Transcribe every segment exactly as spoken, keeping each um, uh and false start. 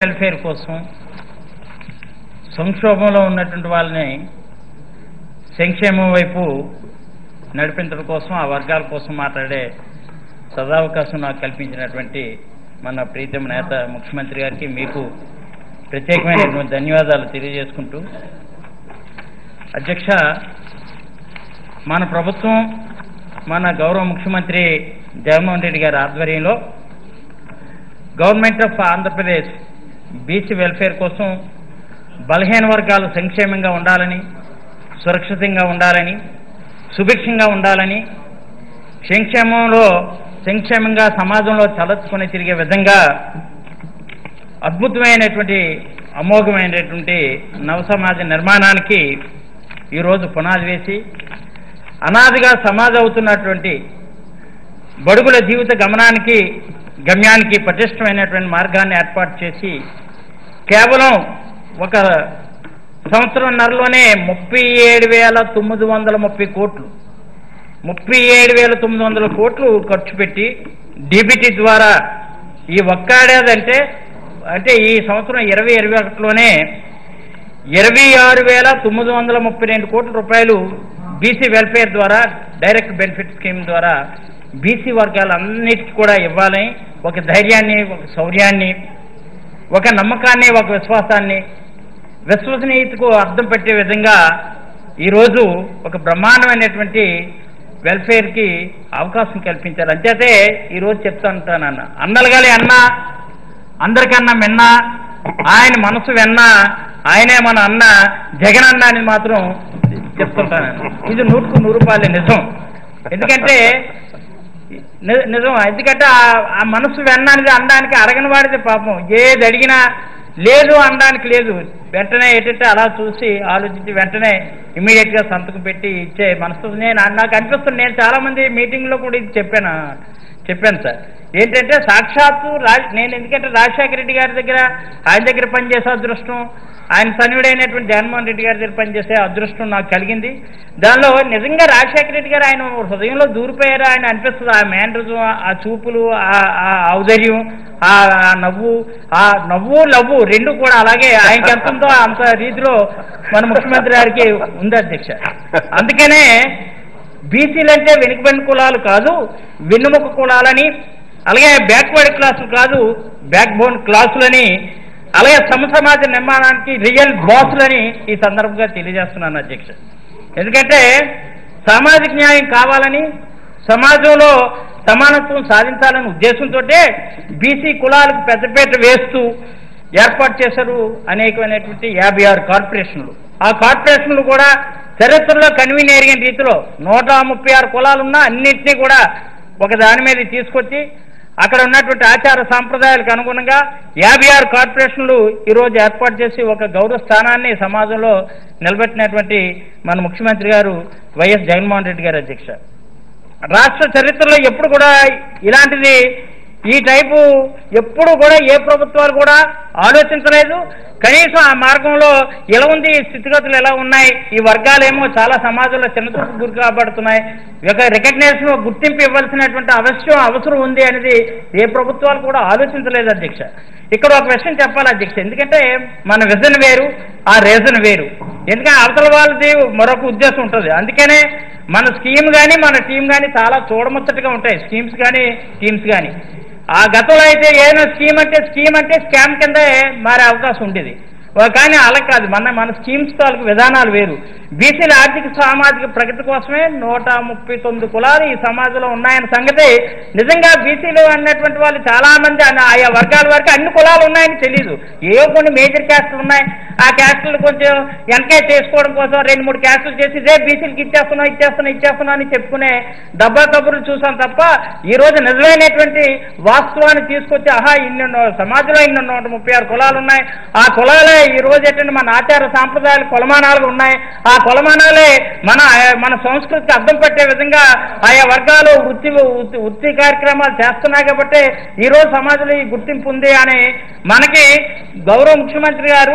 Welfare కోసం సంక్షోభంలో ఉన్నటువంటి వాళ్ళని సంక్షేమం వైపు నడిపించడం కోసం ఆ వర్గాల కోసం మాట్లాడే సదావకాశం నాకు కల్పించినటువంటి మన ప్రీతమ నేత ముఖ్యమంత్రి గారికి మీకు ప్రత్యేకమైనటువంటి ధన్యవాదాలు తెలియజేసుకుంటూ, అధ్యక్ష, మన ప్రభుత్వం మన గౌరవ ముఖ్యమంత్రి జగన్మోహన్ రెడ్డి గారి ఆధ్వర్యంలో government of Andhra Pradesh BC welfare కోసం బలహీన వర్గాలు సంక్షేమంగా ఉండాలని, సురక్షితంగా ఉండాలని, సుభిక్షంగా ఉండాలని, సంక్షేమంలో సంక్షేమంగా సమాజంలో తలెత్తుకొని తిరిగే విధంగా అద్భుతమైనటువంటి అమోఘమైనటువంటి నవ సమాజ నిర్మాణానికి ఈరోజు పునాది వేసి అనాదిగా సమాజం అవుతున్నటువంటి బడుగుల జీవిత గమనానికి గమ్యానికి పటిష్టమైనటువంటి మార్గాన్ని ఏర్పాటు చేసి కేవలం ఒక సంవత్సరంన్నరలోనే ముప్పై ఏడు వేల తొమ్మిది వందల ముప్పై కోట్లు ముప్పై ఏడు వేల తొమ్మిది వందల కోట్లు ఖర్చు పెట్టి డీబీటీ ద్వారా ఈ ఒక్కాడేదంటే అంటే ఈ సంవత్సరం ఇరవై ఇరవై ఒకటిలోనే ఇరవై ఆరు వేల తొమ్మిది వందల ముప్పై రెండు కోట్ల రూపాయలు బీసీ వెల్ఫేర్ ద్వారా డైరెక్ట్ బెనిఫిట్ స్కీమ్ ద్వారా బీసీ వర్గాలన్నిటికీ కూడా ఇవ్వాలని ఒక ధైర్యాన్ని, ఒక శౌర్యాన్ని, ఒక నమ్మకాన్ని, ఒక విశ్వాసాన్ని, విశ్వసనీయతకు అర్థం పెట్టే విధంగా ఈరోజు ఒక బ్రహ్మాండమైనటువంటి వెల్ఫేర్కి అవకాశం కల్పించారు. అంచేతే ఈరోజు చెప్తా ఉంటానన్న అన్నలుగాలి అన్న అందరికన్నా మిన్న ఆయన మనసు వెన్న ఆయనే మన అన్న జగన్ అన్న అని మాత్రం చెప్తుంటాను. ఇది నూరుకు నూరు రూపాయలు నిజం. ఎందుకంటే నిజం ఎందుకంటే ఆ మనసు వెన్న అనేది అనడానికి అడగని వాడితే పాపం ఏది అడిగినా లేదు అనడానికి లేదు. వెంటనే ఏంటంటే అలా చూసి ఆలోచించి వెంటనే ఇమీడియట్గా సంతకం పెట్టి ఇచ్చే మనసు నేను నాకు అనిపిస్తుంది. నేను చాలామంది మీటింగ్లో కూడా ఇది చెప్పాను చెప్పాను సార్. ఏంటంటే సాక్షాత్తు రాజ్ నేను ఎందుకంటే రాజశేఖర రెడ్డి గారి దగ్గర ఆయన దగ్గర పనిచేసే అదృష్టం, ఆయన సన్నియుడైనటువంటి జగన్మోహన్ రెడ్డి గారి దగ్గర పనిచేసే అదృష్టం నాకు కలిగింది. దానిలో నిజంగా రాజశేఖర రెడ్డి గారు ఆయన హృదయంలో దూరిపోయారు ఆయన అనిపిస్తుంది. ఆ మేనరిజం, ఆ చూపులు, ఆ ఔదర్యం, ఆ నవ్వు, ఆ నవ్వు లవ్వు రెండు కూడా అలాగే ఆయనకి ఎంత ఉందో అంత రీతిలో మన ముఖ్యమంత్రి గారికి ఉంది అధ్యక్ష. అందుకనే బీసీలు అంటే వెనుకబడిన కులాలు కాదు, వెన్నుముక కులాలని, అలాగే బ్యాక్వర్డ్ క్లాసులు కాదు, బ్యాక్ బోన్ క్లాసులని, అలాగే సమ సమాజ నిర్మాణానికి రియల్ బాసులని ఈ సందర్భంగా తెలియజేస్తున్నాను అధ్యక్ష. ఎందుకంటే సామాజిక న్యాయం కావాలని, సమాజంలో సమానత్వం సాధించాలనే ఉద్దేశంతో బీసీ కులాలకు పెద్దపీట వేస్తూ ఏర్పాటు చేశారు అనేకమైనటువంటి యాభై ఆరు కార్పొరేషన్లు. ఆ కార్పొరేషన్లు కూడా చరిత్రలో కన్వీనియర్ రీతిలో నూట ముప్పై ఆరు కులాలున్నా అన్నింటినీ కూడా ఒక దాని మీద తీసుకొచ్చి అక్కడ ఉన్నటువంటి ఆచార సాంప్రదాయాలకు అనుగుణంగా యాభై ఆరు కార్పొరేషన్లు ఈరోజు ఏర్పాటు చేసి ఒక గౌరవ స్థానాన్ని సమాజంలో నిలబెట్టినటువంటి మన ముఖ్యమంత్రి గారు వైఎస్ జగన్మోహన్ రెడ్డి గారు అధ్యక్ష. రాష్ట్ర చరిత్రలో ఎప్పుడు కూడా ఇలాంటిది ఈ టైపు ఎప్పుడు కూడా ఏ ప్రభుత్వాలు కూడా ఆలోచించలేదు. కనీసం ఆ మార్గంలో ఎలా ఉంది, స్థితిగతులు ఎలా ఉన్నాయి, ఈ వర్గాలేమో చాలా సమాజంలో చిన్నచూపు గురి కాబడుతున్నాయి, ఒక రికగ్నేషన్ గుర్తింపు ఇవ్వాల్సినటువంటి అవసరం అవసరం ఉంది అనేది ఏ ప్రభుత్వాలు కూడా ఆలోచించలేదు అధ్యక్ష. ఇక్కడ ఒక విషయం చెప్పాలి అధ్యక్ష. ఎందుకంటే మన విజన్ వేరు, ఆ రీజన్ వేరు. ఎందుకంటే అవతల వాళ్ళది మరొక ఉద్దేశం ఉంటుంది. అందుకనే మన స్కీమ్ కానీ మన టీం కానీ చాలా చూడముచ్చటగా ఉంటాయి, స్కీమ్స్ కానీ టీమ్స్ కానీ. ఆ గతంలో అయితే ఏదైనా స్కీమ్ అంటే స్కీమ్ అంటే స్కామ్ కింద మారే అవకాశం ఉండేది. కానీ అలా కాదు, మన మన స్కీమ్స్ తాలూకు విధానాలు వేరు. బీసీల ఆర్థిక సామాజిక ప్రగతి కోసమే నూట ముప్పై తొమ్మిది కులాలు ఈ సమాజంలో ఉన్నాయన్న సంగతి నిజంగా బీసీలు అన్నటువంటి వాళ్ళు చాలా మంది ఆయా వర్గాల వరకు అన్ని కులాలు ఉన్నాయని తెలియదు. ఏవో కొన్ని మేజర్ క్యాస్టులు ఉన్నాయి, ఆ క్యాస్టులు కొంచెం ఎన్కరేజ్ చేసుకోవడం కోసం రెండు మూడు క్యాస్టులు చేసి ఇదే బీసీలకి ఇచ్చేస్తున్నాం ఇచ్చేస్తున్నాం ఇచ్చేస్తున్నాం అని చెప్పుకునే డబ్బా కబుర్లు చూసాం తప్ప ఈ రోజు నిజమైనటువంటి వాస్తవాన్ని తీసుకొచ్చి ఆహా ఇన్ని సమాజంలో ఇన్ని నూట ముప్పై ఆరు కులాలు ఉన్నాయి, ఆ కులాలే ఈ రోజు ఏంటంటే మన ఆచార సాంప్రదాయాలు కొలమానాలు ఉన్నాయి, ఆ కొలమానాలే మన మన సంస్కృతికి అర్థం పట్టే విధంగా ఆయా వర్గాలు వృత్తి వృత్తి కార్యక్రమాలు చేస్తున్నాయి. కాబట్టి ఈ రోజు సమాజంలో ఈ గుర్తింపు ఉంది అని మనకి గౌరవ ముఖ్యమంత్రి గారు ఈ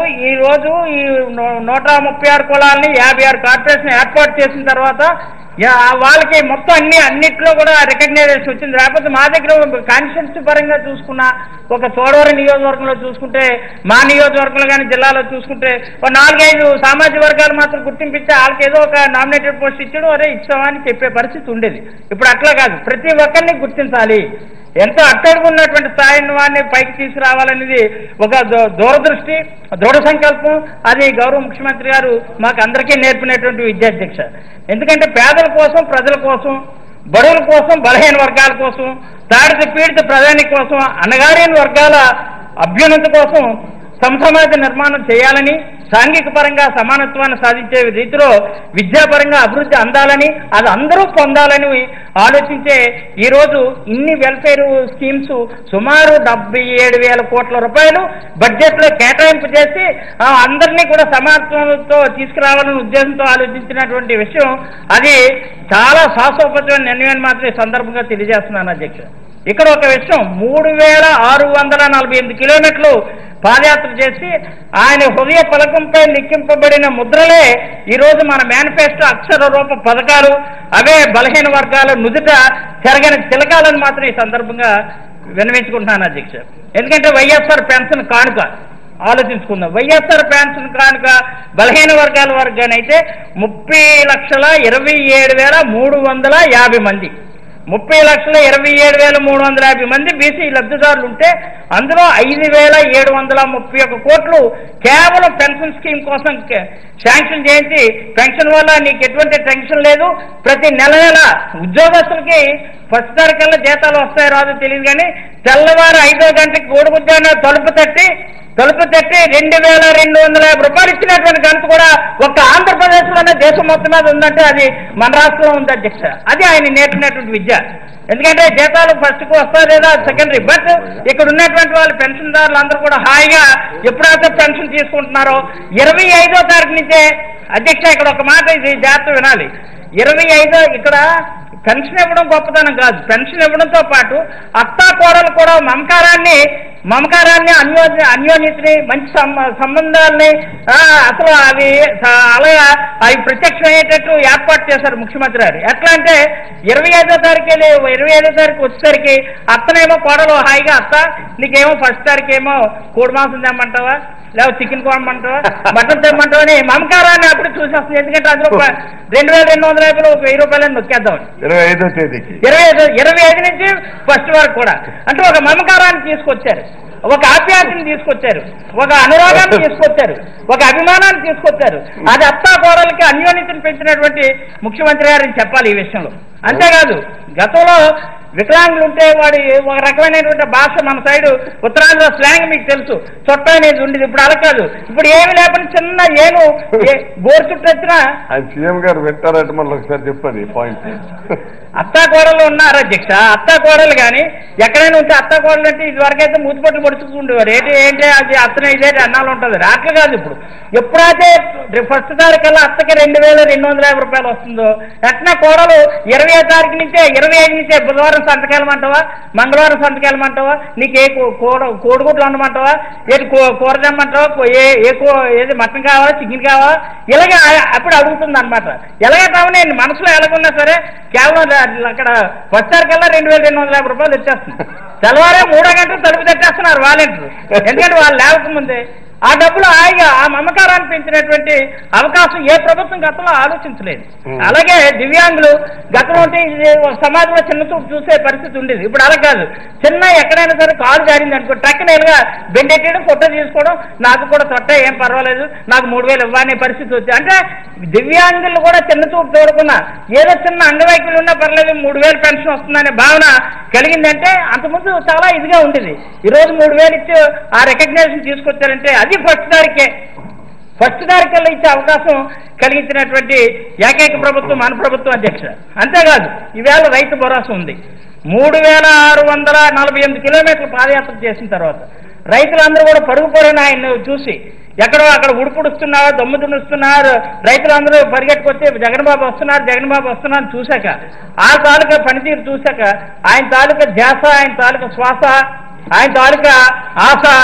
రోజు ఈ నూట ముప్పై ఆరు కులాలని యాభై ఆరు కార్పొరేషన్ ఏర్పాటు చేసిన తర్వాత వాళ్ళకి మొత్తం అన్ని అన్నిట్లో కూడా రికగ్నైజేషన్ వచ్చింది. లేకపోతే మా దగ్గర కాన్స్టిట్యూన్సీ పరంగా చూసుకున్న ఒక చోడవరం నియోజకవర్గంలో చూసుకుంటే, మా నియోజకవర్గంలో కానీ జిల్లాలో చూసుకుంటే ఒక నాలుగైదు సామాజిక వర్గాలు మాత్రం గుర్తింపిస్తే వాళ్ళకి ఏదో ఒక నామినేటెడ్ పోస్ట్ ఇచ్చాడు, అరే ఇచ్చామని చెప్పే పరిస్థితి ఉండేది. ఇప్పుడు అట్లా కాదు, ప్రతి ఒక్కరిని గుర్తించాలి, ఎంతో అట్టడుగున్నటువంటి స్థాయిని వాడిని పైకి తీసుకురావాలనేది ఒక దూరదృష్టి, దృఢ సంకల్పం. అది గౌరవ ముఖ్యమంత్రి గారు మాకు అందరికీ నేర్పినటువంటి విద్యాధ్యక్ష. ఎందుకంటే పేదల కోసం, ప్రజల కోసం, బడుగుల కోసం, బలహీన వర్గాల కోసం, తాడిత పీడిత ప్రధాని కోసం, అణగారిన వర్గాల అభ్యున్నతి కోసం సమసమాజ నిర్మాణం చేయాలని, సాంఘిక పరంగా సమానత్వాన్ని సాధించే రీతిలో విద్యాపరంగా అభివృద్ధి అందాలని, అది అందరూ పొందాలని ఆలోచించే ఈరోజు ఇన్ని వెల్ఫేర్ స్కీమ్స్ సుమారు డెబ్బై ఏడు వేల కోట్ల రూపాయలు బడ్జెట్లో కేటాయింపు చేసి అందరినీ కూడా సమానత్వంతో తీసుకురావాలనే ఉద్దేశంతో ఆలోచించినటువంటి విషయం. అది చాలా సాహసోపేతమైన నిర్ణయాన్ని మాత్రం ఈ సందర్భంగా తెలియజేస్తున్నాను అధ్యక్ష. ఇక్కడ ఒక విషయం, మూడు వేల ఆరు వందల నలభై ఎనిమిది కిలోమీటర్లు పాదయాత్ర చేసి ఆయన హృదయ పలకంపై లిఖింపబడిన ముద్రలే ఈరోజు మన మేనిఫెస్టో అక్షర రూప పథకాలు. అవే బలహీన వర్గాల నుదుట చెరగని తిలకాలను మాత్రం ఈ సందర్భంగా విన్నవించుకుంటున్నాను అధ్యక్ష. ఎందుకంటే వైఎస్ఆర్ పెన్షన్ కానుక ఆలోచించుకుందాం. వైఎస్ఆర్ పెన్షన్ కానుక బలహీన వర్గాల వర్గానైతే ముప్పై లక్షల ఇరవై ఏడు వేల మూడు వందల యాభై మంది ముప్పై లక్షల ఇరవై ఏడు వేల మూడు వందల యాభై మంది బీసీ లబ్ధిదారులు ఉంటే అందులో ఐదు వేల ఏడు వందల ముప్పై ఒక్క కోట్లు కేవలం పెన్షన్ స్కీమ్ కోసం శాంక్షన్ చేయించి, పెన్షన్ వల్ల నీకు ఎటువంటి టెన్షన్ లేదు, ప్రతి నెల నెల ఉద్యోగస్తులకి ఫస్ట్ తారీఖుల్లో జీతాలు వస్తాయో రాదో తెలియదు కానీ తెల్లవారు ఐదో గంటకి గోడుగుద్దాన తలుపు తట్టి తలుపు తట్టి రెండు వేల రెండు వందల యాభై రూపాయలు ఇచ్చినటువంటి ఘనత కూడా ఒక్క ఆంధ్రప్రదేశ్లోనే దేశం మొత్తం మీద ఉందంటే అది మన రాష్ట్రంలో ఉంది అధ్యక్ష. అది ఆయన నేర్పినటువంటి విద్య. ఎందుకంటే జీతాలు ఫస్ట్కు వస్తా లేదా సెకండరీ, బట్ ఇక్కడ ఉన్నటువంటి వాళ్ళు పెన్షన్దారులు అందరూ కూడా హాయిగా ఎప్పుడైతే పెన్షన్ తీసుకుంటున్నారో ఇరవై ఐదో తారీఖు నుంచే అధ్యక్ష, ఇక్కడ ఒక మాట ఇది జాగ్రత్త వినాలి. ఇరవై ఐదో ఇక్కడ పెన్షన్ ఇవ్వడం గొప్పతనం కాదు, పెన్షన్ ఇవ్వడంతో పాటు అత్తా కోడలు కూడా మమకారాన్ని మమకారాన్ని అన్యో అన్యోన్యతని మంచి సంబంధాలని అసలు అవి అలాగా అవి ప్రత్యక్షమయ్యేటట్టు ఏర్పాటు చేశారు ముఖ్యమంత్రి గారు. ఎట్లా అంటే ఇరవై ఐదో తారీఖు ఇరవై ఐదో తారీఖు వచ్చేసరికి అత్తనేమో కోడలు హాయిగా, అత్త నీకేమో ఫస్ట్ తారీఖు ఏమో కోడి మాంసం తెమ్మంటావా, లేకపోతే చికెన్ కోమంటావా, మటన్ తెమ్మంటావా అని మమకారాన్ని అప్పుడు చూసేస్తుంది. ఎందుకంటే అందులో రెండు వేల రెండు వందల యాభైలో ఒక వెయ్యి రూపాయలని నొక్కేద్దాం ఇరవై ఐదో తేదీకి ఇరవై ఐదు ఇరవై ఐదు నుంచి ఫస్ట్ వరకు కూడా. అంటే ఒక మమకారాన్ని తీసుకొచ్చారు, ఒక ఆప్యాయతని తీసుకొచ్చారు, ఒక అనురాగాన్ని తీసుకొచ్చారు, ఒక అభిమానాన్ని తీసుకొచ్చారు. అది అత్తా కోడలకి అన్యోన్యతను పెంచినటువంటి ముఖ్యమంత్రి గారిని చెప్పాలి ఈ విషయంలో. అంతేకాదు గతంలో వికలాంగులు ఉంటే వాడి ఒక రకమైనటువంటి భాష మన సైడు ఉత్తరాంధ్ర స్లాంగ్ మీకు తెలుసు, చొట్ట అనేది ఉండేది. ఇప్పుడు అలా కాదు, ఇప్పుడు ఏమి లేకపోతే చిన్న ఏను గోరు చుట్టూ వచ్చినా సీఎం గారు పెట్టారట. మళ్ళీ ఒకసారి చెప్పండి పాయింట్. అత్తా కోడలు ఉన్నారు అధ్యక్ష, అత్తా కోడలు కానీ ఎక్కడైనా ఉంటే అత్తా కోడలు అంటే ఇది వరకైతే మూతిపట్లు పొడుచుకుంటుండేవారు. ఏంటి ఏంటి అది అత్తనే ఇదే అన్నాలు ఉంటుంది, అట్లా కాదు. ఇప్పుడు ఎప్పుడైతే ఫస్ట్ తారీఖు కల్లా అత్తకి రెండు వేల రెండు వందల యాభై రూపాయలు వస్తుందో ఎట్లా కోడలు ఇరవై తారీఖు నుంచే ఇరవై ఐదు నుంచే బుధవారం సంతకాలమంటావా, మంగళవారం సంతకాలమంటావా, నీకు ఏ కోడ కోడిగుడ్లు ఉండమంటావా, ఏది కూర తెమ్మంటావా, ఏ ఏ ఏది మటన్ కావాలా, చికెన్ కావాలా, ఇలాగే అప్పుడు అడుగుతుంది అనమాట. ఎలాగైతే మనసులో ఎలాగున్నా సరే కేవలం అక్కడ వచ్చారికల్లా రెండు వేల రెండు వందల యాభై రూపాయలు వచ్చేస్తుంది. తెల్లవారే మూడో గంటలు తలుపు తెచ్చేస్తున్నారు వాలంటీర్లు. ఎందుకంటే వాళ్ళు లేవకముందే ఆ డబ్బులు హాయిగా ఆ మమకారాన్ని పెంచినటువంటి అవకాశం ఏ ప్రభుత్వం గతంలో ఆలోచించలేదు. అలాగే దివ్యాంగులు గతంలో ఉంటే సమాజంలో చిన్న చూపు చూసే పరిస్థితి ఉండేది. ఇప్పుడు అలా కాదు, చిన్న ఎక్కడైనా సరే కాలు జారింది అనుకో టక్కునేలుగా బెండెట్టడం, ఫోటో తీసుకోవడం, నాకు కూడా తొట్ట ఏం పర్వాలేదు, నాకు మూడు వేలు ఇవ్వనే పరిస్థితి వచ్చింది. అంటే దివ్యాంగులు కూడా చిన్న చూపు చూడకుండా ఏదో చిన్న అంగవైకల్యం ఉన్నా పర్లేదు మూడు వేలు పెన్షన్ వస్తుందనే భావన కలిగిందంటే అంతకుముందు చాలా ఇదిగా ఉండేది. ఈరోజు మూడు వేలు ఇచ్చి ఆ రికగ్నేషన్ తీసుకొచ్చారంటే అది ఫస్ట్ తారీఖే ఫస్ట్ తారీఖుల్లో ఇచ్చే అవకాశం కలిగించినటువంటి ఏకైక ప్రభుత్వం మన ప్రభుత్వం అధ్యక్ష. అంతేకాదు ఈవేళ రైతు భరోసా ఉంది. మూడు వేల ఆరు వందల నలభై ఎనిమిది కిలోమీటర్లు పాదయాత్ర చేసిన తర్వాత రైతులందరూ కూడా పరుగు పరుగున ఆయన చూసి ఎక్కడో అక్కడ ఉడుపుడుస్తున్నారు, దమ్ము దున్నుస్తున్నారు, రైతులందరూ పరిగెట్టుకొచ్చి జగన్ బాబు వస్తున్నారు జగన్ బాబు వస్తున్నారు చూశాక, ఆ తాలూకా పనితీరు చూశాక ఆయన తాలూకా ధ్యాస, ఆయన తాలూకా శ్వాస, ఆయన తాలూకా ఆశ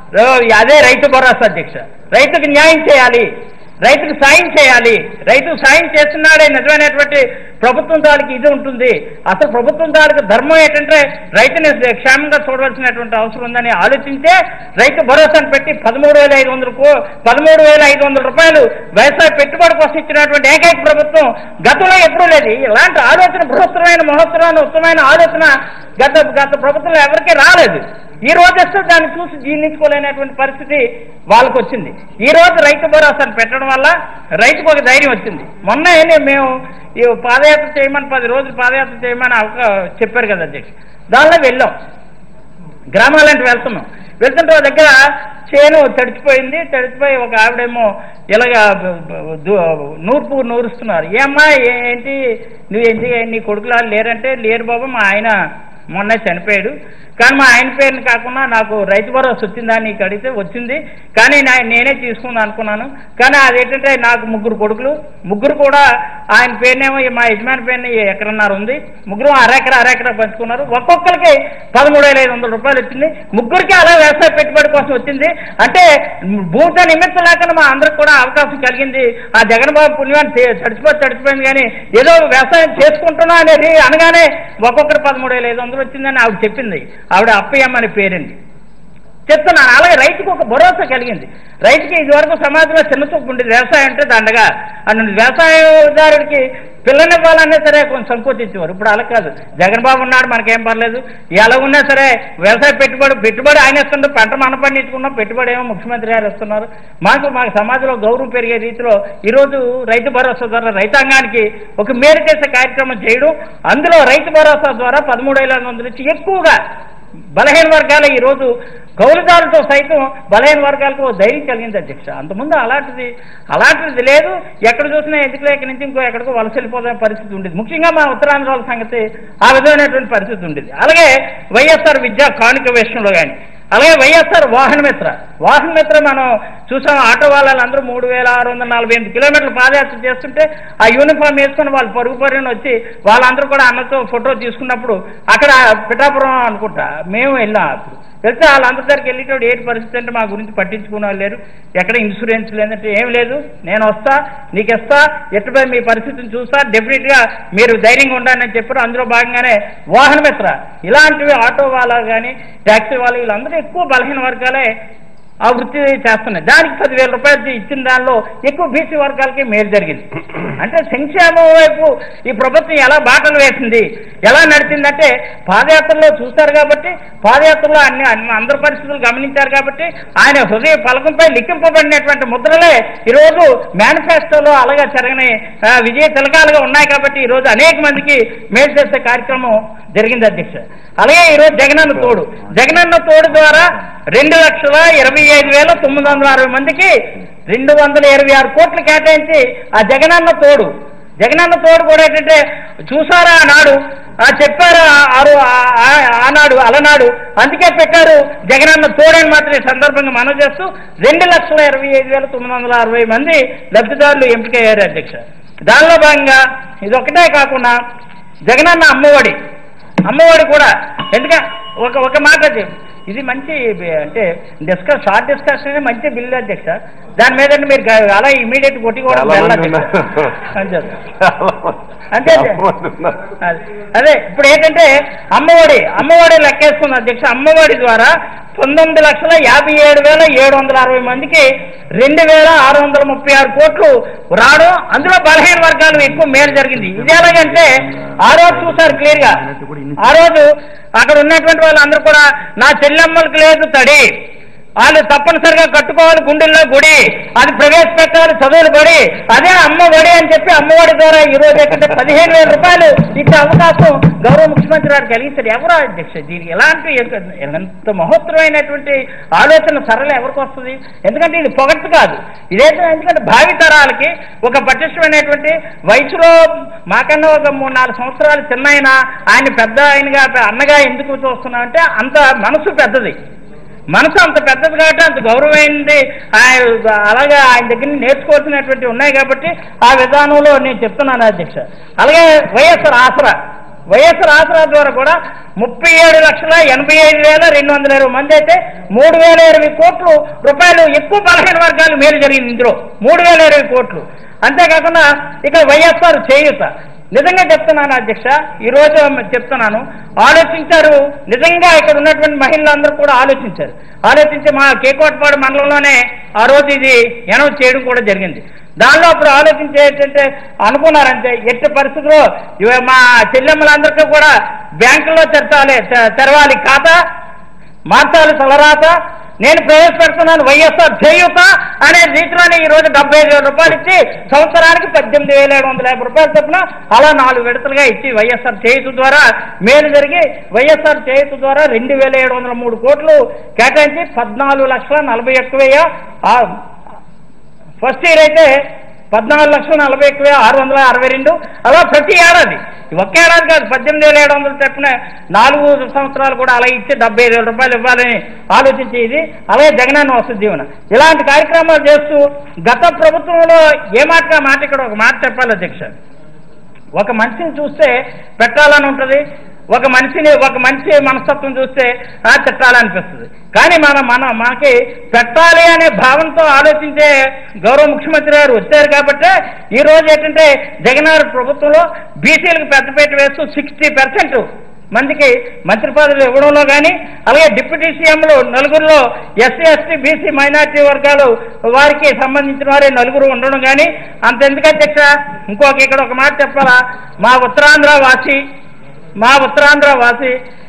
అదే రైతు భరోసా అధ్యక్ష. రైతుకు న్యాయం చేయాలి, రైతుకు సాయం చేయాలి. రైతు సాయం చేస్తున్నాడే నిజమైనటువంటి ప్రభుత్వం తాలూకు ఇది ఉంటుంది. అసలు ప్రభుత్వం తాలూకు ధర్మం ఏంటంటే రైతుని క్షేమంగా చూడవలసినటువంటి అవసరం ఉందని ఆలోచించే రైతు భరోసాను పెట్టి పదమూడు వేల ఐదు వందల పదమూడు వేల ఐదు వందల రూపాయలు వ్యవసాయ పెట్టుబడి కోసం ఇచ్చినటువంటి ఏకైక ప్రభుత్వం గతంలో ఎప్పుడూ లేదు. ఇలాంటి ఆలోచన బృహత్తరమైన మహత్తరమైన ఉత్తమైన ఆలోచన గత గత ప్రభుత్వంలో ఎవరికీ రాలేదు. ఈ రోజు వస్తే దాన్ని చూసి జీర్ణించుకోలేనటువంటి పరిస్థితి వాళ్ళకు వచ్చింది. ఈ రోజు రైతు భరోసాను పెట్టడం వల్ల రైతుకు ఒక ధైర్యం వచ్చింది. మొన్న మేము ఈ పాదయాత్ర చేయమని పది రోజులు పాదయాత్ర చేయమని చెప్పారు కదా అధ్యక్ష, దానిలో వెళ్ళాం. గ్రామాలంటే వెళ్తున్నాం. వెళ్తుంటే ఒక దగ్గర చేను తడిచిపోయింది. తడిచిపోయి ఒక ఆవిడేమో ఇలాగా నూర్పు నూరుస్తున్నారు. ఏమ్మా ఏంటి నువ్వేంటి నీ కొడుకులా లేరంటే, లేరు బాబు మా ఆయన మొన్న చనిపోయాడు, కానీ మా ఆయన పేరుని కాకుండా నాకు రైతు భరోసా వచ్చిందా నీకు అడిగితే వచ్చింది, కానీ నేనే తీసుకుందాం అనుకున్నాను. కానీ అదేంటంటే నాకు ముగ్గురు కొడుకులు, ముగ్గురు కూడా ఆయన పేరునేమో మా యజమాని పేరుని ఎకరన్నర ఉంది, ముగ్గురు అరెకర అరెకర పంచుకున్నారు. ఒక్కొక్కరికి పదమూడు వేల ఐదు వందల రూపాయలు వచ్చింది. ముగ్గురికి అలా వ్యవసాయ పెట్టుబడి కోసం వచ్చింది. అంటే భూమితో నిమిత్తం లేకుండా మా అందరికి కూడా అవకాశం కలిగింది. ఆ జగన్బాబు పుణ్యాన్ని తడిచిపోయి తడిచిపోయింది, కానీ ఏదో వ్యవసాయం చేసుకుంటున్నా అనేది అనగానే ఒక్కొక్కరు పదమూడు వేల ఐదు వందలు వచ్చిందని ఆవిడ చెప్పింది. ఆవిడ అప్పయ్యమ్మ అని పేరండి చెప్తున్నాను. అలాగే రైతుకు ఒక భరోసా కలిగింది. రైతుకి ఇదివరకు సమాజంలో చిన్న చూపు ఉండేది, వ్యవసాయం అంటే దండగా అని వ్యవసాయదారుడికి పిల్లనివ్వాలన్నా సరే కొంచెం సంకోచించేవారు. ఇప్పుడు అలా కాదు. జగన్ బాబు ఉన్నాడు మనకేం పర్లేదు, ఎలా ఉన్నా సరే వ్యవసాయ పెట్టుబడి పెట్టుబడి ఆయన ఇస్తుండే, పంట మనం పండించుకున్నాం, పెట్టుబడి ఏమో ముఖ్యమంత్రి గారు ఇస్తున్నారు. మాకు మాకు సమాజంలో గౌరవం పెరిగే రీతిలో ఈరోజు రైతు భరోసా ద్వారా రైతాంగానికి ఒక మేలు చేసే కార్యక్రమం చేయడం, అందులో రైతు భరోసా ద్వారా పదమూడు వేల ఐదు వందల నుంచి ఎక్కువగా బలహీన వర్గాలు ఈరోజు కౌలుదారులతో సైతం బలహీన వర్గాలకు ధైర్యం కలిగింది అధ్యక్ష. అంతకుముందు అలాంటిది అలాంటిది లేదు. ఎక్కడ చూసినా ఎందుకులే ఇక్కడి నుంచి ఇంకో ఎక్కడికో వలస వెళ్ళిపోతున్న పరిస్థితి ఉండేది. ముఖ్యంగా మా ఉత్తరాంధ్రాల సంగతి ఆ విధమైనటువంటి పరిస్థితి ఉండేది. అలాగే వైఎస్ఆర్ విద్యా కానుక విషయంలో కానీ, అలాగే వైఎస్ఆర్ వాహన మిత్ర వాహన మిత్ర మనం చూసాం. ఆటో వాళ్ళందరూ మూడు వేల ఆరు వందల నలభై ఎనిమిది కిలోమీటర్లు పాదయాత్ర చేస్తుంటే ఆ యూనిఫామ్ వేసుకుని వాళ్ళు పరుగు పరుగున వచ్చి వాళ్ళందరూ కూడా అన్నతో ఫోటో తీసుకున్నప్పుడు అక్కడ పిఠాపురం అనుకుంటా మేము వెళ్ళాం. అప్పుడు వెళ్తే వాళ్ళందరి దగ్గరికి వెళ్ళేటప్పుడు ఏంటి పరిస్థితి అంటే మా గురించి పట్టించుకునే వాళ్ళు లేరు, ఎక్కడ ఇన్సూరెన్స్ లేదంటే ఏం లేదు, నేను వస్తా నీకు ఇస్తా, ఎట్టుపై మీ పరిస్థితిని చూస్తా, డెఫినెట్గా మీరు ధైర్యంగా ఉండాలని చెప్పారు. అందులో భాగంగానే వాహన మిత్ర ఇలాంటివి ఆటో వాళ్ళ కానీ ట్యాక్సీ వాళ్ళు వీళ్ళందరూ ఎక్కువ బలహీన వర్గాలే ఆ వృత్తి చేస్తున్నాయి. దానికి పదివేల రూపాయలు ఇచ్చిన దానిలో ఎక్కువ బీసీ వర్గాలకి మేలు జరిగింది. అంటే సంక్షేమం వైపు ఈ ప్రభుత్వం ఎలా బాటలు వేసింది, ఎలా నడిచిందంటే పాదయాత్రలో చూశారు కాబట్టి, పాదయాత్రలో అన్ని అందరి పరిస్థితులు గమనించారు కాబట్టి ఆయన హృదయ పలకంపై లిఖింపబడినటువంటి ముద్రలే ఈరోజు మేనిఫెస్టోలో అలాగే జరగని విజయ తిలకాలుగా ఉన్నాయి కాబట్టి ఈరోజు అనేక మందికి మేలు చేసే కార్యక్రమం జరిగింది అధ్యక్ష. అలాగే ఈరోజు జగనన్న తోడు జగనన్న తోడు ద్వారా రెండు లక్షల ఇరవై ఐదు వేల తొమ్మిది వందల అరవై మందికి రెండు వందల ఇరవై ఆరు కోట్లు కేటాయించి ఆ జగనన్న తోడు జగనన్న తోడు కూడా ఏంటంటే చూసారా ఆనాడు చెప్పారు ఆనాడు అలనాడు, అందుకే పెట్టారు జగనన్న తోడని మాత్రం ఈ సందర్భంగా మనం చేస్తూ రెండు లక్షల ఇరవై ఐదు వేల తొమ్మిది వందల అరవై మంది లబ్ధిదారులు ఎంపికయ్యారు అధ్యక్ష. దానిలో భాగంగా ఇదొక్కటే కాకుండా జగనన్న అమ్మఒడి అమ్మఒడి కూడా ఎందుకంటే ఒక ఒక మాట ఇది మంచి అంటే డిస్కస్ షార్ట్ డిస్కషన్ మంచి బిల్లు అధ్యక్ష. దాని మీద మీరు అలా ఇమీడియట్ కొట్టి కూడా అంతే అంతే అదే ఇప్పుడు ఏంటంటే అమ్మఒడి అమ్మఒడి లెక్కేసుకుంది అధ్యక్ష. అమ్మఒడి ద్వారా పంతొమ్మిది లక్షల యాభై ఏడు వేల ఏడు వందల అరవై మందికి రెండు వేల ఆరు వందల ముప్పై ఆరు కోట్లు రావడం, అందులో బలహీన వర్గాలు ఎక్కువ మేలు జరిగింది. ఇది ఎలాగంటే ఆ రోజు చూసారు క్లియర్ గా, ఆ రోజు అక్కడ ఉన్నటువంటి వాళ్ళందరూ కూడా నా చెల్లెమ్మలకు లేదు తడి, వాళ్ళు తప్పనిసరిగా కట్టుకోవాలి గుండెల్లో గుడి, అది ప్రవేశపెట్టాలి చదువులు పడి, అదే అమ్మ ఒడి అని చెప్పి అమ్మఒడి ద్వారా ఈ రోజు ఏంటంటే పదిహేను వేల రూపాయలు ఇచ్చే అవకాశం గౌరవ ముఖ్యమంత్రి గారు కలిగించారు. ఎవరో అధ్యక్ష దీనికి ఎలాంటి ఎంత మహోత్తరమైనటువంటి ఆలోచన సరళ ఎవరికి వస్తుంది? ఎందుకంటే ఇది పొగట్టు కాదు, ఇదేంటో ఎందుకంటే భావి తరాలకి ఒక పటిష్టమైనటువంటి వయసులో మాకన్నా ఒక మూడు నాలుగు సంవత్సరాలు చిన్న అయినా ఆయన పెద్ద ఆయనగా అన్నగా ఎందుకు చూస్తున్నాం అంటే అంత మనసు పెద్దది, మనసు అంత పెద్దది కాబట్టి అంత గౌరవమైంది. అలాగే ఆయన దగ్గర నేర్చుకోవాల్సినటువంటి ఉన్నాయి కాబట్టి ఆ విధానంలో నేను చెప్తున్నాను అధ్యక్ష. అలాగే వైఎస్ఆర్ ఆసరా వైఎస్ఆర్ ఆసరా ద్వారా కూడా ముప్పై ఏడు లక్షల ఎనభై ఐదు వేల రెండు వందల ఇరవై మంది అయితే మూడు వేల ఇరవై కోట్లు రూపాయలు ఎక్కువ బలహీన వర్గాలు మేలు జరిగింది ఇందులో మూడు వేల ఇరవై కోట్లు. అంతేకాకుండా ఇక్కడ వైఎస్ఆర్ చేయూత నిజంగా చెప్తున్నాను అధ్యక్ష, ఈరోజు చెప్తున్నాను, ఆలోచించారు నిజంగా ఇక్కడ ఉన్నటువంటి మహిళలందరూ కూడా ఆలోచించారు. ఆలోచించి మా కేకోటపాడు మండలంలోనే ఆ రోజు ఇది అనౌన్స్ చేయడం కూడా జరిగింది. దానిలో అప్పుడు ఆలోచించే ఏంటంటే అనుకున్నారంటే ఎట్టి పరిస్థితుల్లో మా చెల్లెమ్మలందరికీ కూడా బ్యాంకుల్లో తెరచాలి తెరవాలి ఖాతా, మార్చాలి తలరాత, నేను ప్రవేశపెడుతున్నాను వైఎస్ఆర్ చేయూత అనే రీతిలోనే ఈ రోజు డెబ్బై ఐదు వేల రూపాయలు ఇచ్చి సంవత్సరానికి పద్దెనిమిది వేల ఏడు వందల యాభై రూపాయలు చొప్పున అలా నాలుగు విడతలుగా ఇచ్చి వైఎస్ఆర్ చేయూత ద్వారా మేలు జరిగి వైఎస్ఆర్ చేయూత ద్వారా రెండు వేల ఏడు వందల మూడు కోట్లు కేటాయించి పద్నాలుగు లక్షల నలభై ఒక్క వెయ్యి ఫస్ట్ ఇయర్ అయితే పద్నాలుగు లక్షల నలభై ఒక్క వెయ్యి ఆరు వందల అరవై రెండు అలా ప్రతి ఏడాది ఒక్క ఏడాది కాదు పద్దెనిమిది వేల ఏడు వందలు చెప్పిన నాలుగు సంవత్సరాలు కూడా అలా ఇచ్చి డెబ్బై ఐదు వేల రూపాయలు ఇవ్వాలని ఆలోచించి ఇది అలాగే జగనన్న వసతి దీవెన ఇలాంటి కార్యక్రమాలు చేస్తూ గత ప్రభుత్వంలో ఏ మాటగా మాట ఇక్కడ ఒక మాట చెప్పాలి అధ్యక్ష, ఒక మనిషిని చూస్తే పెట్టాలని ఉంటుంది, ఒక మనిషిని ఒక మంచి మనస్తత్వం చూస్తే తిట్టాలనిపిస్తుంది. కానీ మన మన మనకి పెట్టాలి అనే భావంతో ఆలోచించే గౌరవ ముఖ్యమంత్రి గారు వచ్చారు కాబట్టి ఈ రోజు ఏంటంటే జగన్ గారి ప్రభుత్వంలో బీసీలకు పెద్దపీట వేస్తూ సిక్స్టీ పర్సెంట్ మందికి మంత్రి పదవులు ఇవ్వడంలో కానీ అలాగే డిప్యూటీ సీఎంలు నలుగురిలో ఎస్సీ ఎస్టీ బీసీ మైనార్టీ వర్గాలు వారికి సంబంధించిన వారే నలుగురు ఉండడం కానీ అంతెందుకు అధ్యక్ష, ఇంకొక ఇక్కడ ఒక మాట చెప్పాలా, మా ఉత్తరాంధ్ర వాసి మా ఉత్తరాంధ్ర వాసి